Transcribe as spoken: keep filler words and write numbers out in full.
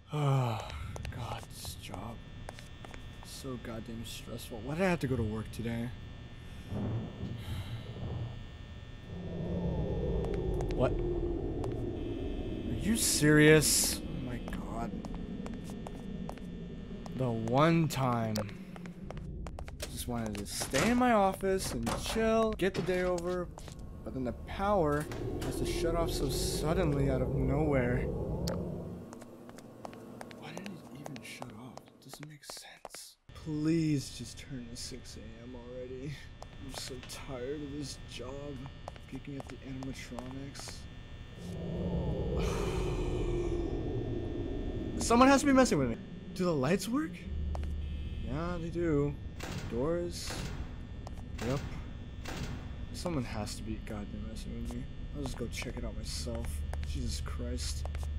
Oh, God, this job. So goddamn stressful. Why did I have to go to work today? What? Are you serious? Oh my God. The one time. Just wanted to stay in my office and chill, get the day over, but then the power has to shut off so suddenly out of nowhere. Why did it even shut off? It doesn't make sense. Please just turn to six A M already. I'm so tired of this job, peeking at the animatronics. Someone has to be messing with me. Do the lights work? Yeah, they do. Doors? Yep. Someone has to be goddamn messing with me. I'll just go check it out myself. Jesus Christ.